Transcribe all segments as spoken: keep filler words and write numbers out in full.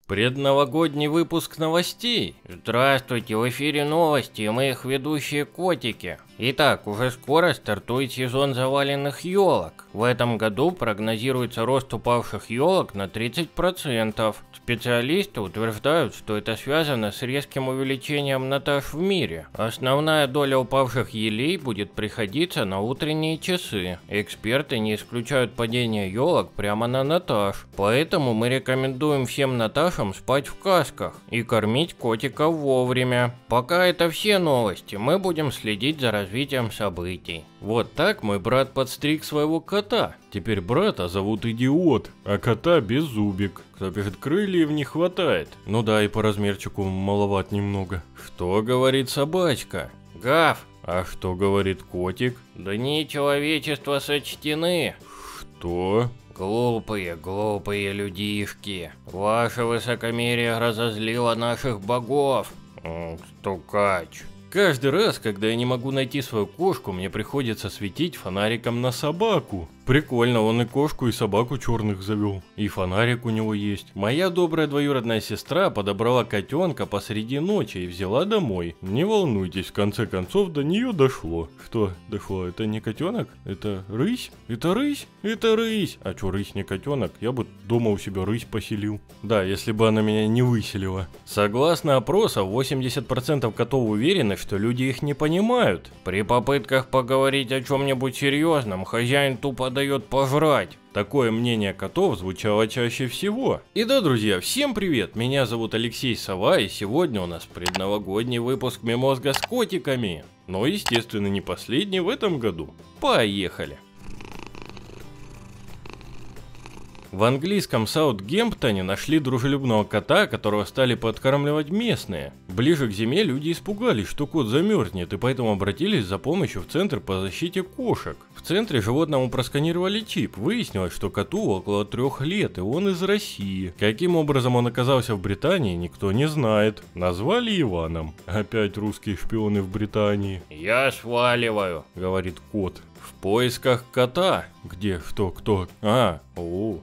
Предновогодний выпуск новостей. Здравствуйте, в эфире новости, и мы их ведущие котики. Итак, уже скоро стартует сезон заваленных елок. В этом году прогнозируется рост упавших елок на тридцать процентов. Специалисты утверждают, что это связано с резким увеличением натаж в мире. Основная доля упавших елей будет приходиться на утренние часы. Эксперты не исключают падение елок прямо на натаж. Поэтому мы рекомендуем всем наташам спать в касках и кормить котиков вовремя. Пока это все новости, мы будем следить за развитием событий. Вот так мой брат подстриг своего кота. Теперь брата зовут Идиот, а кота Беззубик. Кто пишет, крыльев не хватает. Ну да, и по размерчику маловат немного. Что говорит собачка? Гав. А что говорит котик? Дни человечества сочтены. Что? Глупые, глупые людишки. Ваше высокомерие разозлило наших богов. Стукач. Каждый раз, когда я не могу найти свою кошку, мне приходится светить фонариком на собаку. Прикольно, он и кошку, и собаку черных завел. И фонарик у него есть. Моя добрая двоюродная сестра подобрала котенка посреди ночи и взяла домой. Не волнуйтесь, в конце концов до нее дошло. Что дошло? Это не котенок? Это рысь? Это рысь? Это рысь. А что, рысь не котенок? Я бы дома у себя рысь поселил. Да, если бы она меня не выселила. Согласно опросам, восемьдесят процентов котов уверены, что люди их не понимают. При попытках поговорить о чем-нибудь серьезном, хозяин тупо дает пожрать. Такое мнение котов звучало чаще всего. И да, друзья, всем привет! Меня зовут Алексей Сова, и сегодня у нас предновогодний выпуск Мемозга с котиками. Но, естественно, не последний в этом году. Поехали! В английском Саутгемптоне нашли дружелюбного кота, которого стали подкармливать местные. Ближе к зиме люди испугались, что кот замерзнет, и поэтому обратились за помощью в Центр по защите кошек. В центре животному просканировали чип. Выяснилось, что коту около трех лет, и он из России. Каким образом он оказался в Британии, никто не знает. Назвали Иваном. Опять русские шпионы в Британии. «Я сваливаю», — говорит кот. В поисках кота. Где? Что? Кто? А, о.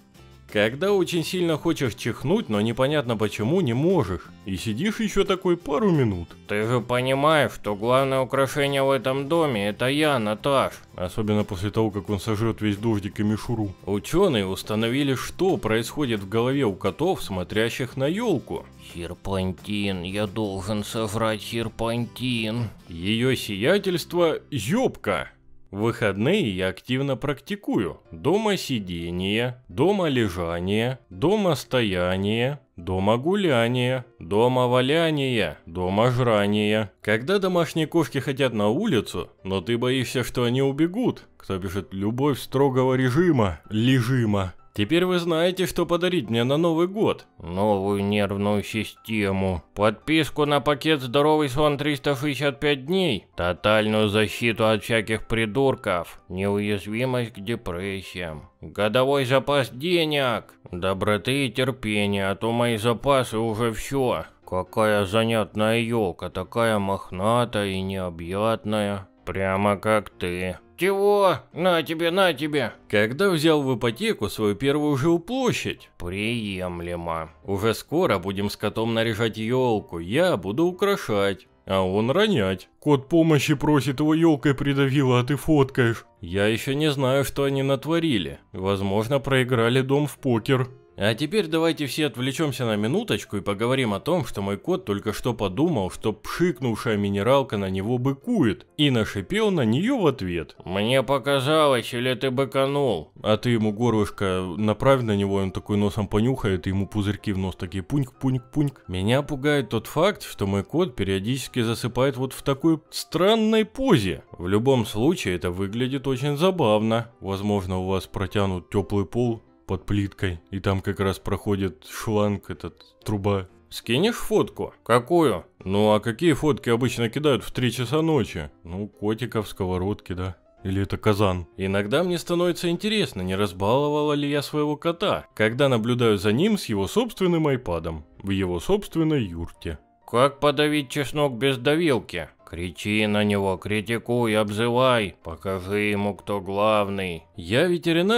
Когда очень сильно хочешь чихнуть, но непонятно почему не можешь. И сидишь еще такой пару минут. Ты же понимаешь, что главное украшение в этом доме — это я, Наташ. Особенно после того, как он сожрет весь дождик и мишуру. Ученые установили, что происходит в голове у котов, смотрящих на елку. Серпантин, я должен сожрать серпантин. Ее сиятельство — Ёбка. В выходные я активно практикую домосидение, домолежание, домостояние, домогуляние, домоваляние, доможрание. Когда домашние кошки хотят на улицу, но ты боишься, что они убегут, кто пишет «любовь строгого режима», «лежима». Теперь вы знаете, что подарить мне на Новый год. Новую нервную систему. Подписку на пакет «Здоровый сон триста шестьдесят пять дней». Тотальную защиту от всяких придурков. Неуязвимость к депрессиям. Годовой запас денег. Доброты и терпения, а то мои запасы уже все. Какая занятная елка, такая мохнатая и необъятная. Прямо как ты. Чего? На тебе, на тебе. Когда взял в ипотеку свою первую жилплощадь? Приемлемо. Уже скоро будем с котом наряжать елку. Я буду украшать, а он ронять. Кот помощи просит, его елкой придавило, а ты фоткаешь. Я еще не знаю, что они натворили. Возможно, проиграли дом в покер. А теперь давайте все отвлечемся на минуточку и поговорим о том, что мой кот только что подумал, что пшикнувшая минералка на него быкует, и нашипел на нее в ответ. Мне показалось, или ты быканул? А ты ему горлышко направь на него, он такой носом понюхает, и ему пузырьки в нос такие пуньк-пуньк-пуньк. Меня пугает тот факт, что мой кот периодически засыпает вот в такой странной позе. В любом случае, это выглядит очень забавно. Возможно, у вас протянут теплый пол под плиткой, и там как раз проходит шланг, этот, труба. Скинешь фотку? Какую? Ну а какие фотки обычно кидают в три часа ночи? Ну, котика в сковородке, да. Или это казан? Иногда мне становится интересно, не разбаловала ли я своего кота, когда наблюдаю за ним с его собственным айпадом, в его собственной юрте. Как подавить чеснок без давилки? Кричи на него, критикуй, обзывай, покажи ему, кто главный. Я ветеринар.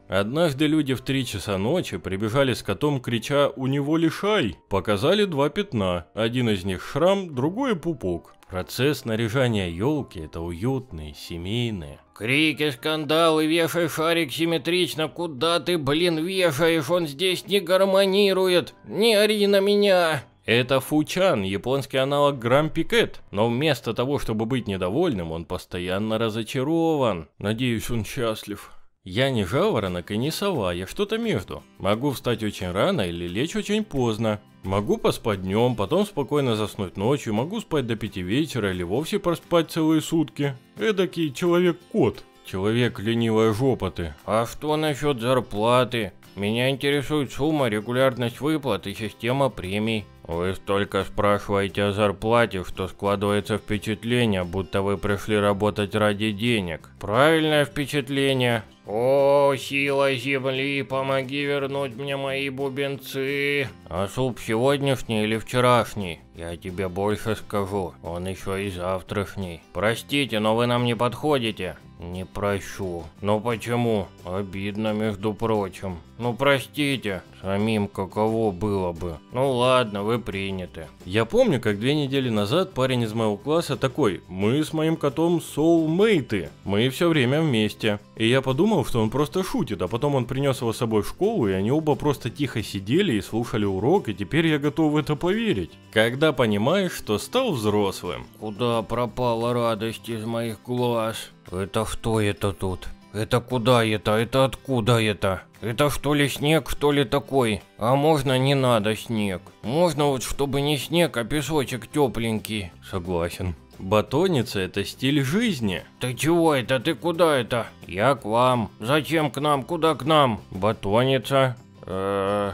Однажды люди в три часа ночи прибежали с котом, крича «У него лишай!». Показали два пятна, один из них шрам, другой пупок. Процесс наряжания елки – это уютный, семейный. Крики, скандалы, вешай шарик симметрично, куда ты, блин, вешаешь, он здесь не гармонирует, не ори на меня. Это Фучан, японский аналог Грампи Кэт, но вместо того, чтобы быть недовольным, он постоянно разочарован. Надеюсь, он счастлив. Я не жаворонок и не сова, я что-то между. Могу встать очень рано или лечь очень поздно. Могу поспать днем, потом спокойно заснуть ночью, могу спать до пяти вечера или вовсе проспать целые сутки. Эдакий человек-кот. Человек ленивая жопа ты. А что насчет зарплаты? Меня интересует сумма, регулярность выплат и система премий. Вы столько спрашиваете о зарплате, что складывается впечатление, будто вы пришли работать ради денег. Правильное впечатление. О, сила земли, помоги вернуть мне мои бубенцы. А суп сегодняшний или вчерашний? Я тебе больше скажу, он еще и завтрашний. Простите, но вы нам не подходите. Не прощу. Ну почему? Обидно, между прочим. Ну простите, самим каково было бы. Ну ладно, вы приняты. Я помню, как две недели назад парень из моего класса такой: мы с моим котом соулмейты, мы все время вместе. И я подумал, что он просто шутит, а потом он принес его с собой в школу, и они оба просто тихо сидели и слушали урок, и теперь я готов в это поверить. Когда понимаешь, что стал взрослым. Куда пропала радость из моих глаз? Это что это тут? Это куда это? Это откуда это? Это что ли снег, что ли такой? А можно не надо снег? Можно вот чтобы не снег, а песочек тепленький. Согласен. Батонница – это стиль жизни. Ты чего это? Ты куда это? Я к вам. Зачем к нам? Куда к нам? Батонница. Э-э...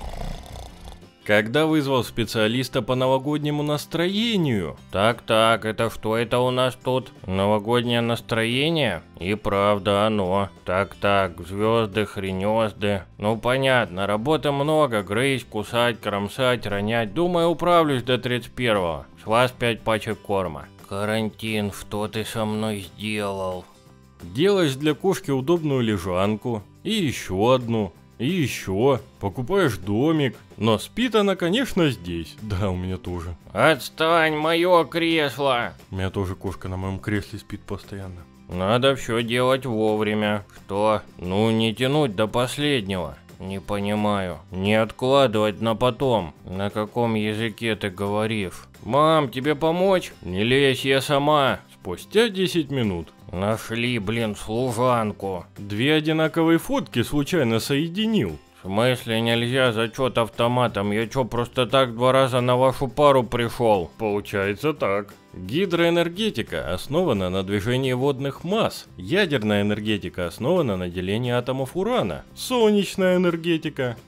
Когда вызвал специалиста по новогоднему настроению. Так-так, это что это у нас тут? Новогоднее настроение? И правда оно. Так-так, звезды, хренезды. Ну понятно, работы много, грызть, кусать, кромсать, ронять. Думаю, управлюсь до тридцать первого. С вас пять пачек корма. Карантин, что ты со мной сделал? Делаешь для кошки удобную лежанку. И еще одну. И еще, покупаешь домик, но спит она, конечно, здесь. Да, у меня тоже. Отстань, мое кресло. У меня тоже кошка на моем кресле спит постоянно. Надо все делать вовремя. Что? Ну, не тянуть до последнего. Не понимаю. Не откладывать на потом. На каком языке ты говоришь? Мам, тебе помочь? Не лезь, я сама. Спустя десять минут. Нашли, блин, служанку. Две одинаковые фотки случайно соединил. В смысле нельзя зачет автоматом? Я чё, просто так два раза на вашу пару пришел? Получается так. Гидроэнергетика основана на движении водных масс. Ядерная энергетика основана на делении атомов урана. Солнечная энергетика.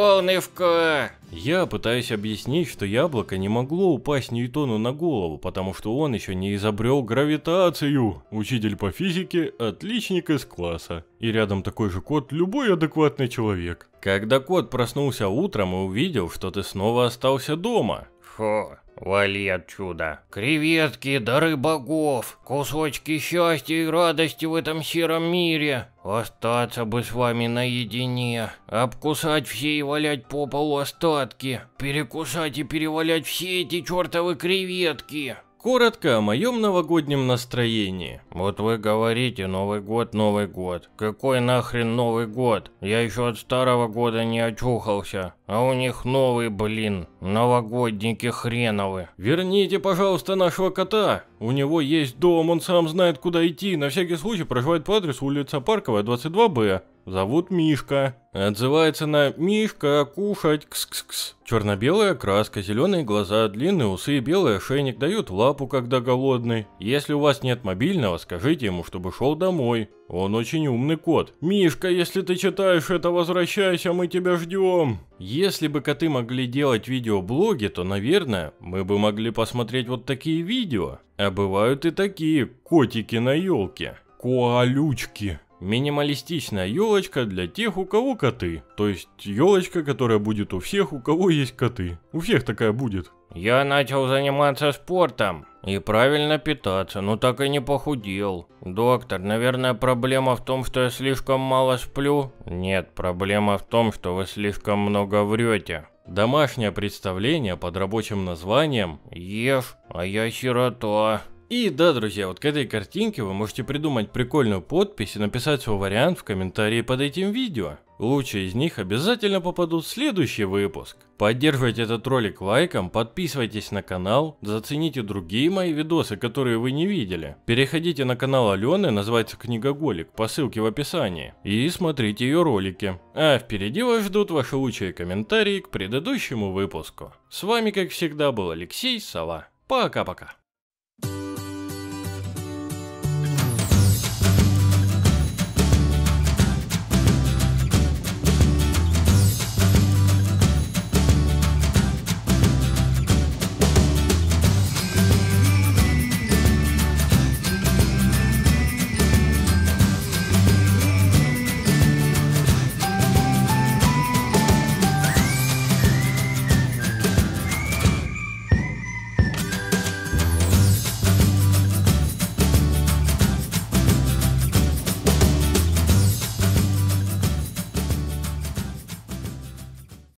Солнышко! Я пытаюсь объяснить, что яблоко не могло упасть Ньютону на голову, потому что он еще не изобрел гравитацию. Учитель по физике – отличник из класса. И рядом такой же кот – любой адекватный человек. Когда кот проснулся утром и увидел, что ты снова остался дома. Фу, вали отсюда. Креветки, дары богов, кусочки счастья и радости в этом сером мире. Остаться бы с вами наедине, обкусать все и валять по полу остатки, перекусать и перевалять все эти чертовы креветки. Коротко о моем новогоднем настроении. Вот вы говорите Новый год, Новый год. Какой нахрен Новый год? Я еще от старого года не очухался. А у них новый, блин, новогодники хреновы. Верните, пожалуйста, нашего кота. У него есть дом, он сам знает, куда идти. На всякий случай проживает по адресу улица Парковая, двадцать два Б. Зовут Мишка. Отзывается на «Мишка, кушать, кс-кс-кс». Черно-белая краска, зеленые глаза, длинные усы, белый ошейник, дают в лапу, когда голодный. Если у вас нет мобильного, скажите ему, чтобы шел домой. Он очень умный кот. Мишка, если ты читаешь это, возвращайся, мы тебя ждем. Если бы коты могли делать видеоблоги, то, наверное, мы бы могли посмотреть вот такие видео. А бывают и такие котики на елке. Коалючки. Минималистичная елочка для тех, у кого коты. То есть елочка, которая будет у всех, у кого есть коты. У всех такая будет. Я начал заниматься спортом и правильно питаться, но так и не похудел. Доктор, наверное, проблема в том, что я слишком мало сплю? Нет, проблема в том, что вы слишком много врете. Домашнее представление под рабочим названием «Ешь, а я сирота». И да, друзья, вот к этой картинке вы можете придумать прикольную подпись и написать свой вариант в комментарии под этим видео. Лучшие из них обязательно попадут в следующий выпуск. Поддерживайте этот ролик лайком, подписывайтесь на канал, зацените другие мои видосы, которые вы не видели. Переходите на канал Алены, называется Книгоголик, по ссылке в описании, и смотрите ее ролики. А впереди вас ждут ваши лучшие комментарии к предыдущему выпуску. С вами, как всегда, был Алексей Сова. Пока-пока.